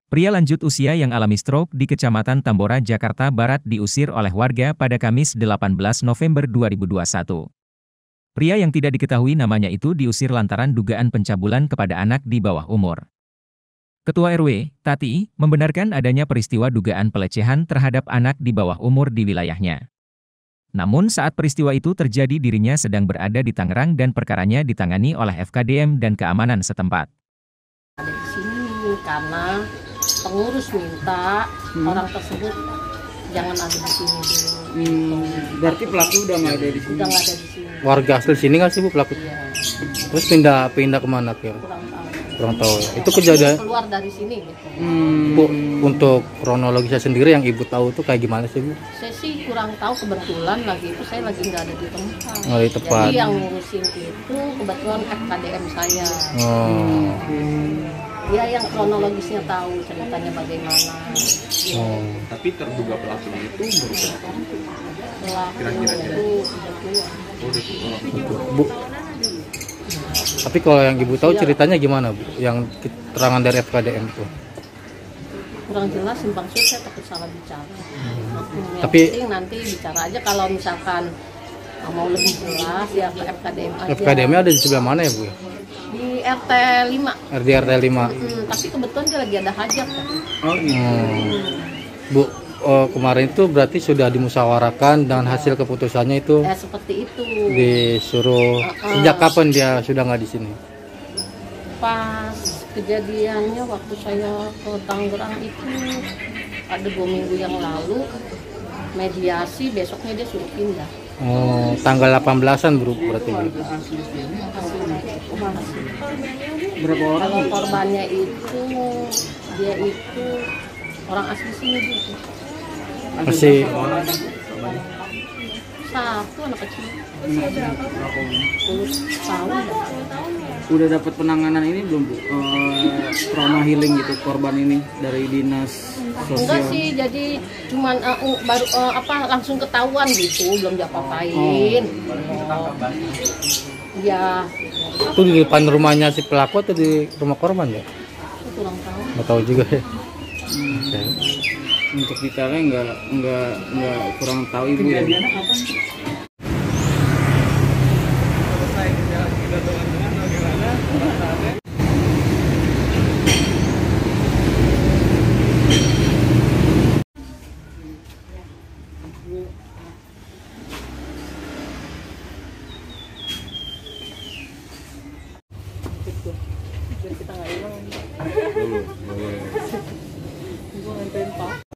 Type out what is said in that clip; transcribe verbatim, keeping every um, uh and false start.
Pria lanjut usia yang alami stroke di Kecamatan Tambora, Jakarta Barat diusir oleh warga pada Kamis delapan belas November dua ribu dua puluh satu. Pria yang tidak diketahui namanya itu diusir lantaran dugaan pencabulan kepada anak di bawah umur. Ketua R W, Tati, membenarkan adanya peristiwa dugaan pelecehan terhadap anak di bawah umur di wilayahnya. Namun saat peristiwa itu terjadi dirinya sedang berada di Tangerang dan perkaranya ditangani oleh F K D M dan keamanan setempat. Ada di sini karena pengurus minta hmm. orang tersebut jangan ada di sini dulu. Hmm, berarti pelaku udah nggak ada di sini. Udah nggak ada di sini. Warga asli sini nggak sih Bu pelaku? Iya. Terus pindah pindah kemana ya? Kurang tahu. Kurang tahu. Itu kejadian. Keluar dari sini gitu. Hmm. Bu, untuk kronologisnya sendiri yang Ibu tahu itu kayak gimana sih Bu? Saya sih kurang tahu, kebetulan lagi itu saya lagi nggak ada di tempat. Oh, di tempat. Jadi yang ngurusin itu kebetulan F K D M saya. Oh. Dia yang kronologisnya tahu ceritanya bagaimana. Oh. Tapi terduga pelakunya itu berapa? Pelaku Kira-kira itu udah tua. Oh, udah tua. Bu. Tapi kalau yang Ibu tahu ceritanya gimana Bu? Yang keterangan dari F K D M itu? Kurang jelas, simpang suur saya takut salah bicara. Hmm, Tapi penting nanti bicara aja kalau misalkan mau lebih jelas ya ke F K D M aja. F K D M-nya ada di sebelah mana ya Bu? Di R T lima. R D R T lima. Hmm, tapi kebetulan dia lagi ada hajat. Oh gitu. Hmm. Bu, oh, kemarin itu berarti sudah dimusyawarahkan dan hasil keputusannya itu Ya seperti itu. disuruh. Uh -uh. Sejak kapan dia sudah nggak di sini? Pas kejadiannya waktu saya ke Tangerang itu ada dua minggu yang lalu, mediasi, besoknya dia suruh pindah. Oh, tanggal delapan belasan bro berarti. Berapa orang? Kalau korbannya itu dia itu orang asli sini gitu. Masih Satu anak kecil. sepuluh tahun. Udah dapat penanganan ini belum Bu? Uh, trauma healing gitu korban ini dari dinas sosial? Enggak sih, jadi cuman uh, baru uh, apa langsung ketahuan gitu, belum diapa-apain. Oh. Ya. itu di depan rumahnya si pelaku atau di rumah korban ya? Saya kurang tahu. Nggak tahu juga ya. Hmm. Okay. Untuk detailnya nggak nggak nggak kurang tahu Ibu ya.